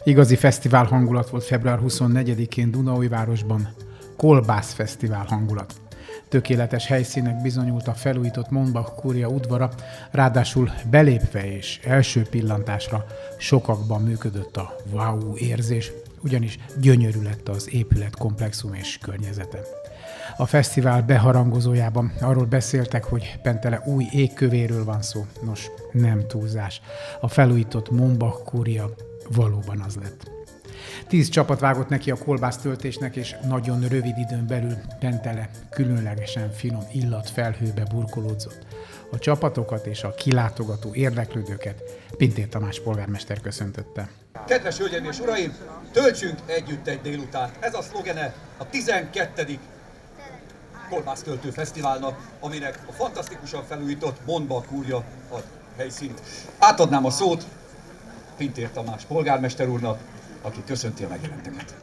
Igazi fesztivál hangulat volt február 24-én Dunaújvárosban. Kolbász fesztivál hangulat. Tökéletes helyszínnek bizonyult a felújított Mombach kúria udvara, ráadásul belépve és első pillantásra sokakban működött a wow érzés, ugyanis gyönyörű lett az épületkomplexum és környezete. A fesztivál beharangozójában arról beszéltek, hogy Pentele új égkövéről van szó. Nos, nem túlzás. A felújított Mombach kúria valóban az lett. 10 csapat vágott neki a kolbásztöltésnek, és nagyon rövid időn belül Pentele különlegesen finom illatfelhőbe burkolódzott. A csapatokat és a kilátogató érdeklődőket Pintér Tamás polgármester köszöntötte. Kedves hölgyeim és uraim, töltsünk együtt egy délutánt! Ez a szlogene a 12. Kolbásztöltő Fesztiválnak, aminek a fantasztikusan felújított Mombach kúria ad helyszínt. Átadnám a szót Pintér Tamás polgármester úrnak, aki köszönti a megjelenteket.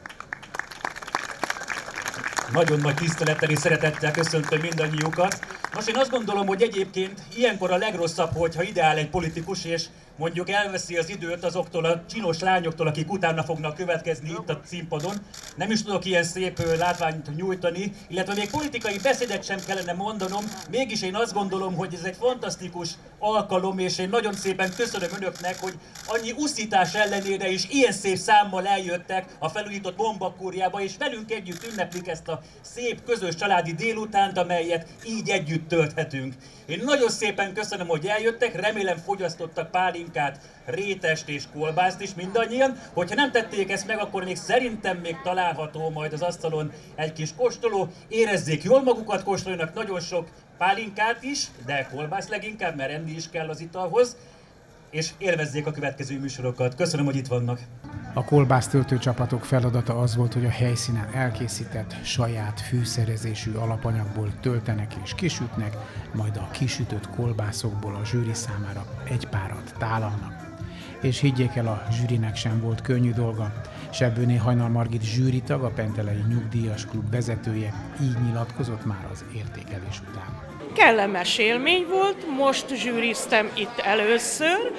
Nagyon nagy tisztelettel és szeretettel köszöntöm mindannyiukat. Most én azt gondolom, hogy egyébként ilyenkor a legrosszabb, hogyha ideál egy politikus, és mondjuk elveszi az időt azoktól a csinos lányoktól, akik utána fognak következni itt a színpadon. Nem is tudok ilyen szép látványt nyújtani, illetve még politikai beszédet sem kellene mondanom, mégis én azt gondolom, hogy ez egy fantasztikus alkalom, és én nagyon szépen köszönöm önöknek, hogy annyi uszítás ellenére is ilyen szép számmal eljöttek a felújított Mombach kúriába, és velünk együtt ünneplik ezt a szép közös családi délutánt, amelyet így együtt tölthetünk. Én nagyon szépen köszönöm, hogy eljöttek, remélem fogyasztottak pálinkát, rétest és kolbászt is mindannyian. Hogyha nem tették ezt meg, akkor még szerintem még található majd az asztalon egy kis kóstoló. Érezzék jól magukat, kóstoljanak nagyon sok pálinkát is, de kolbász leginkább, mert enni is kell az italhoz. És élvezzék a következő műsorokat. Köszönöm, hogy itt vannak. A kolbásztöltő csapatok feladata az volt, hogy a helyszínen elkészített saját fűszerezésű alapanyagból töltenek és kisütnek, majd a kisütött kolbászokból a zsűri számára egy párat tálalnak. És higgyék el, a zsűrinek sem volt könnyű dolga. Sebbőné Hajnal Margit zsűritag, a Pentelei Nyugdíjas Klub vezetője így nyilatkozott már az értékelés után. Kellemes élmény volt, most zsűriztem itt először,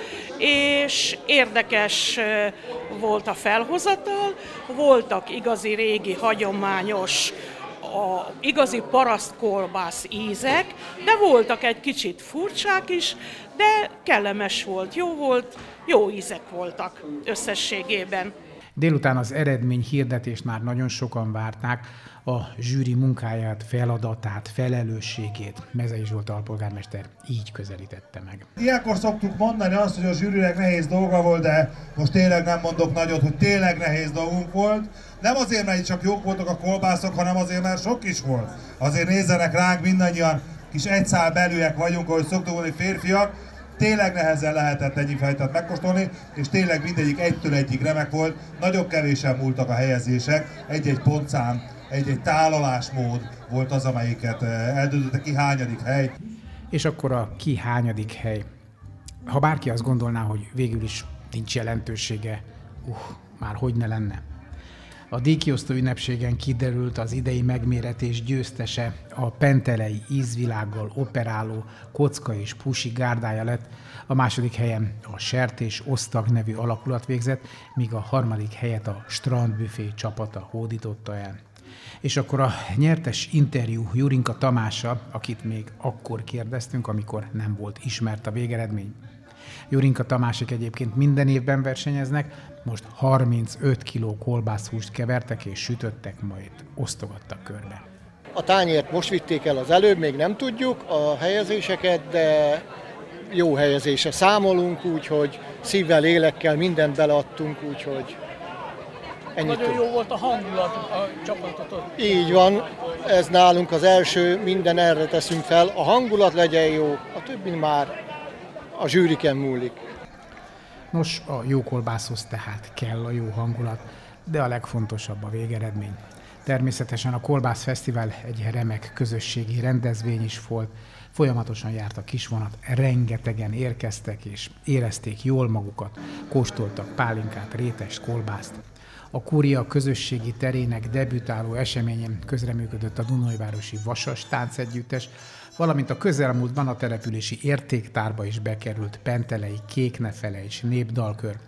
és érdekes volt a felhozatal, voltak igazi régi, hagyományos, igazi parasztkolbász ízek, de voltak egy kicsit furcsák is, de kellemes volt, jó ízek voltak összességében. Délután az eredmény hirdetést már nagyon sokan várták, a zsűri munkáját, feladatát, felelősségét Mezei Zsolt alpolgármester így közelítette meg. Ilyenkor szoktuk mondani azt, hogy a zsűrinek nehéz dolga volt, de most tényleg nem mondok nagyot, hogy tényleg nehéz dolgunk volt. Nem azért, mert csak jók voltak a kolbászok, hanem azért, mert sok is volt. Azért nézzenek ránk, mindannyian kis egyszál belűek vagyunk, ahogy szoktuk mondani férfiak. Tényleg nehezen lehetett ennyi fajtát megkóstolni, és tényleg mindegyik egytől egyig remek volt. Nagyon kevésen múltak a helyezések, egy-egy pontszám, egy-egy tálalásmód volt az, amelyiket eldöntötte, ki hányadik hely. És akkor a ki hányadik hely. Ha bárki azt gondolná, hogy végül is nincs jelentősége, már hogy ne lenne. A díjkiosztó ünnepségen kiderült, az idei megméretés győztese a pentelei ízvilággal operáló Kocka és Pusi gárdája lett, a második helyen a Sertés Osztag nevű alakulat végzett, míg a harmadik helyet a Strandbüfé csapata hódította el. És akkor a nyertes interjú Jurinka Tamással, akit még akkor kérdeztünk, amikor nem volt ismert a végeredmény. Jurinka Tamásik egyébként minden évben versenyeznek, most 35 kg kolbászhúst kevertek és sütöttek, majd osztogattak körbe. A tányért most vitték el az előbb, még nem tudjuk a helyezéseket, de jó helyezésre számolunk, úgyhogy szívvel, lélekkel mindent beleadtunk, úgyhogy ennyit. Nagyon jó volt a hangulat a csapatot. Így van, ez nálunk az első, minden erre teszünk fel. A hangulat legyen jó, a többi már a zsűriken múlik. Nos, a jó kolbászhoz tehát kell a jó hangulat, de a legfontosabb a végeredmény. Természetesen a Kolbász Fesztivál egy remek közösségi rendezvény is volt, folyamatosan járt a kisvonat, rengetegen érkeztek és érezték jól magukat, kóstoltak pálinkát, rétest, kolbászt. A kúria közösségi terének debütáló eseményen közreműködött a Dunaújvárosi Vasas táncegyüttes, valamint a közelmúltban a települési értéktárba is bekerült pentelei Kék ne felejts népdalkör.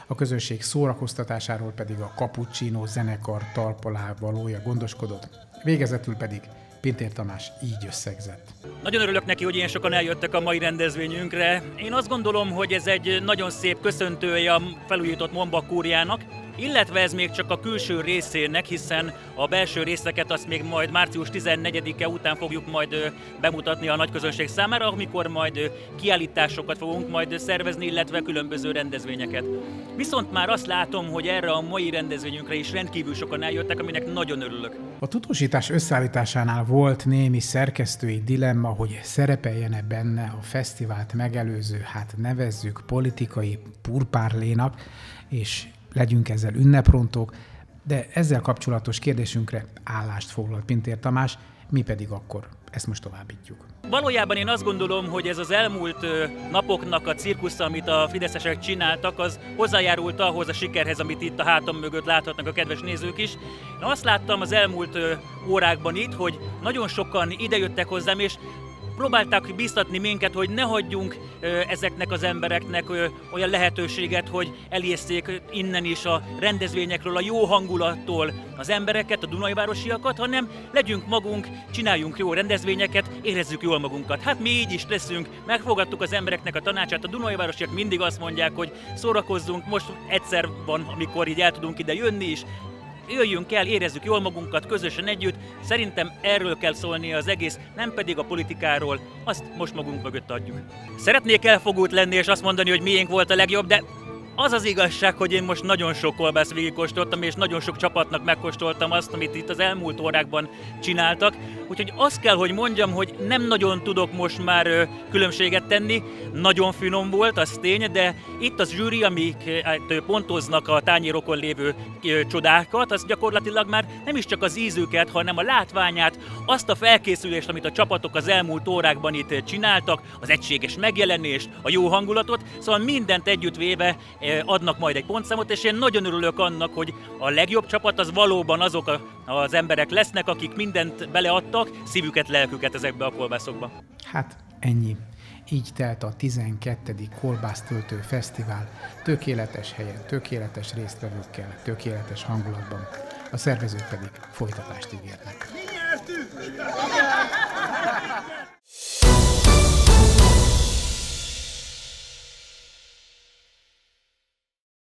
a közönség szórakoztatásáról pedig a Cappuccino zenekar talpalá valója gondoskodott, végezetül pedig Pintér Tamás így összegzett. Nagyon örülök neki, hogy ilyen sokan eljöttek a mai rendezvényünkre. Én azt gondolom, hogy ez egy nagyon szép köszöntője a felújított Monba kúriának, illetve ez még csak a külső részének, hiszen a belső részeket azt még majd március 14-e után fogjuk majd bemutatni a nagyközönség számára, amikor majd kiállításokat fogunk majd szervezni, illetve különböző rendezvényeket. Viszont már azt látom, hogy erre a mai rendezvényünkre is rendkívül sokan eljöttek, aminek nagyon örülök. A tudósítás összeállításánál volt némi szerkesztői dilemma, hogy szerepeljen-e benne a fesztivált megelőző, nevezzük politikai purpárlénak, és legyünk ezzel ünneprontók, de ezzel kapcsolatos kérdésünkre állást foglalt Pintér Tamás, mi pedig akkor ezt most továbbítjuk. Valójában én azt gondolom, hogy ez az elmúlt napoknak a cirkusza, amit a fideszesek csináltak, az hozzájárult ahhoz a sikerhez, amit itt a hátam mögött láthatnak a kedves nézők is. Én azt láttam az elmúlt órákban itt, hogy nagyon sokan idejöttek hozzám, és próbálták bíztatni minket, hogy ne hagyjunk ezeknek az embereknek olyan lehetőséget, hogy elészték innen is a rendezvényekről, a jó hangulattól az embereket, a Dunajvárosiakat, hanem legyünk magunk, csináljunk jó rendezvényeket, érezzük jól magunkat. Mi így is leszünk, megfogadtuk az embereknek a tanácsát, a Dunajvárosiak mindig azt mondják, hogy szórakozzunk, most egyszer van, amikor így el tudunk ide jönni is, jöjjünk el, érezzük jól magunkat, közösen együtt. Szerintem erről kell szólni az egész, nem pedig a politikáról, azt most magunk mögött adjuk. Szeretnék elfogult lenni és azt mondani, hogy miénk volt a legjobb, de az az igazság, hogy én most nagyon sok kolbászt végigkóstoltam, és nagyon sok csapatnak megkóstoltam azt, amit itt az elmúlt órákban csináltak. Úgyhogy azt kell, hogy mondjam, hogy nem nagyon tudok most már különbséget tenni. Nagyon finom volt, az tény, de itt az zsűri, amik pontoznak a tányérokon lévő csodákat, az gyakorlatilag már nem is csak az ízüket, hanem a látványát, azt a felkészülést, amit a csapatok az elmúlt órákban itt csináltak, az egységes megjelenést, a jó hangulatot, szóval mindent együttvéve adnak majd egy pontszámot, és én nagyon örülök annak, hogy a legjobb csapat az valóban azok az emberek lesznek, akik mindent beleadtak, szívüket, lelküket ezekbe a kolbászokba. Ennyi. Így telt a 12. Kolbásztöltő Fesztivál, tökéletes helyen, tökéletes résztvevőkkel, tökéletes hangulatban. A szervezők pedig folytatást ígérnek.